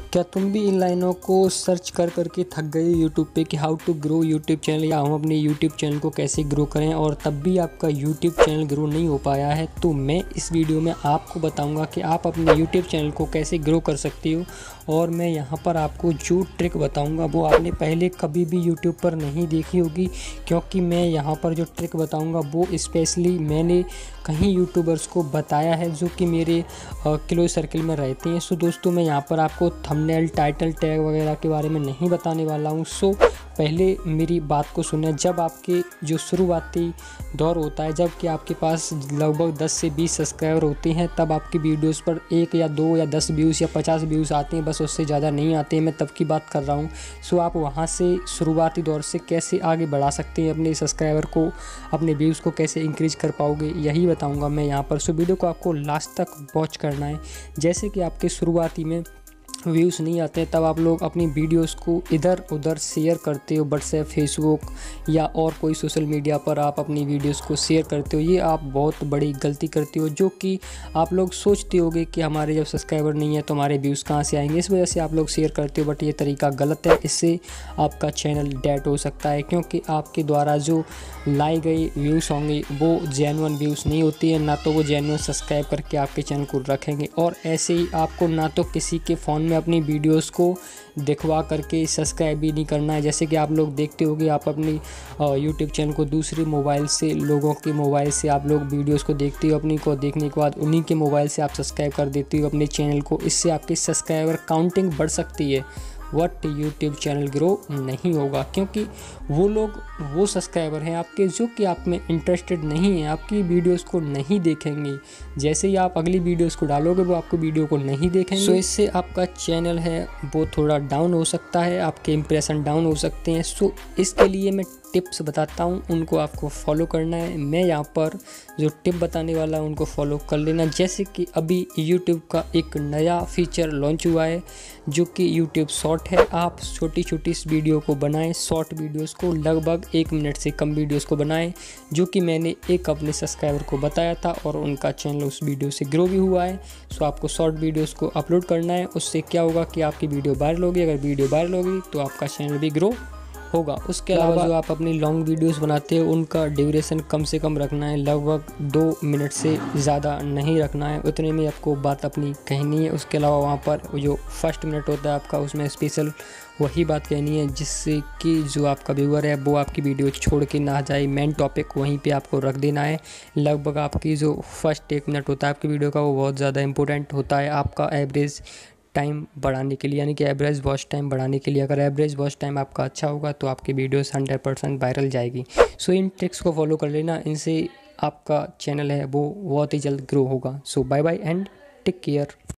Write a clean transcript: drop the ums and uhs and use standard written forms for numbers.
क्या तुम भी इन लाइनों को सर्च कर करके थक गए यूट्यूब पे कि how to grow YouTube channel, या हम अपने यूट्यूब चैनल को कैसे ग्रो करें, और तब भी आपका यूट्यूब चैनल ग्रो नहीं हो पाया है? तो मैं इस वीडियो में आपको बताऊंगा कि आप अपने यूट्यूब चैनल को कैसे ग्रो कर सकते हो। और मैं यहाँ पर आपको जो ट्रिक बताऊंगा वो आपने पहले कभी भी यूट्यूब पर नहीं देखी होगी, क्योंकि मैं यहाँ पर जो ट्रिक बताऊंगा वो स्पेशली मैंने कहीं यूट्यूबर्स को बताया है जो कि मेरे क्लोज सर्कल में रहते हैं। सो दोस्तों, मैं यहाँ पर आपको थंबनेल, टाइटल, टैग वगैरह के बारे में नहीं बताने वाला हूँ। सो पहले मेरी बात को सुनें। जब आपके जो शुरुआती दौर होता है, जब कि आपके पास लगभग 10 से 20 सब्सक्राइबर होते हैं, तब आपकी वीडियोस पर 1 या 2 या 10 व्यूज़ या 50 व्यूज़ आते हैं, बस उससे ज़्यादा नहीं आते हैं। मैं तब की बात कर रहा हूँ। सो आप वहाँ से शुरुआती दौर से कैसे आगे बढ़ा सकते हैं अपने सब्सक्राइबर को, अपने व्यूज़ को कैसे इंक्रीज़ कर पाओगे, यही बताऊँगा मैं यहाँ पर। सो वीडियो को आपको लास्ट तक वॉच करना है। जैसे कि आपके शुरुआती में व्यूज़ नहीं आते तब आप लोग अपनी वीडियोस को इधर उधर शेयर करते हो, व्हाट्सएप, फेसबुक या और कोई सोशल मीडिया पर आप अपनी वीडियोस को शेयर करते हो। ये आप बहुत बड़ी गलती करते हो, जो कि आप लोग सोचते होगे कि हमारे जब सब्सक्राइबर नहीं है तो हमारे व्यूज़ कहाँ से आएंगे, इस वजह से आप लोग शेयर करते हो। बट ये तरीका गलत है। इससे आपका चैनल डेड हो सकता है, क्योंकि आपके द्वारा जो लाए गए व्यूज़ होंगे वो जेन्युइन व्यूज़ नहीं होती है, ना तो वो जेन्युइन सब्सक्राइब करके आपके चैनल को रखेंगे। और ऐसे ही आपको ना तो किसी के फ़ोन में अपनी वीडियोस को दिखवा करके सब्सक्राइब भी नहीं करना है। जैसे कि आप लोग देखते होंगे, आप अपनी यूट्यूब चैनल को दूसरे मोबाइल से, लोगों के मोबाइल से आप लोग वीडियोस को देखते हो, अपनी को देखने के बाद उन्हीं के मोबाइल से आप सब्सक्राइब कर देते हो अपने चैनल को। इससे आपकी सब्सक्राइबर काउंटिंग बढ़ सकती है, बट यूट्यूब चैनल ग्रो नहीं होगा, क्योंकि वो लोग, वो सब्सक्राइबर हैं आपके जो कि आप में इंटरेस्टेड नहीं है, आपकी वीडियोस को नहीं देखेंगे। जैसे ही आप अगली वीडियोस को डालोगे वो आपको वीडियो को नहीं देखेंगे। सो इससे आपका चैनल है वो थोड़ा डाउन हो सकता है, आपके इंप्रेशन डाउन हो सकते हैं। सो इसके लिए मैं टिप्स बताता हूँ, उनको आपको फॉलो करना है। मैं यहाँ पर जो टिप बताने वाला हूँ उनको फॉलो कर लेना। जैसे कि अभी यूट्यूब का एक नया फीचर लॉन्च हुआ है जो कि यूट्यूब शॉर्ट है। आप छोटी छोटी इस वीडियो को बनाएं, शॉर्ट वीडियोस को, लगभग 1 मिनट से कम वीडियोस को बनाएं, जो कि मैंने एक अपने सब्सक्राइबर को बताया था और उनका चैनल उस वीडियो से ग्रो भी हुआ है। सो आपको शॉर्ट वीडियोस को अपलोड करना है। उससे क्या होगा कि आपकी वीडियो वायरल होगी। अगर वीडियो वायरल होगी तो आपका चैनल भी ग्रो होगा। उसके अलावा जो आप अपनी लॉन्ग वीडियोस बनाते हो उनका ड्यूरेशन कम से कम रखना है, लगभग 2 मिनट से ज़्यादा नहीं रखना है। उतने में आपको बात अपनी कहनी है। उसके अलावा वहाँ पर जो फर्स्ट मिनट होता है आपका, उसमें स्पेशल वही बात कहनी है जिससे कि जो आपका व्यूअर है वो आपकी वीडियो छोड़ के ना जाए। मेन टॉपिक वहीं पे आपको रख देना है। लगभग आपकी जो फर्स्ट 1 मिनट होता है आपकी वीडियो का वो बहुत ज़्यादा इंपॉर्टेंट होता है आपका एवरेज टाइम बढ़ाने के लिए, यानी कि एवरेज वॉच टाइम बढ़ाने के लिए। अगर एवरेज वॉच टाइम आपका अच्छा होगा तो आपकी वीडियोस 100% वायरल जाएगी। सो इन ट्रिक्स को फॉलो कर लेना, इनसे आपका चैनल है वो बहुत ही जल्द ग्रो होगा। So bye bye and take care.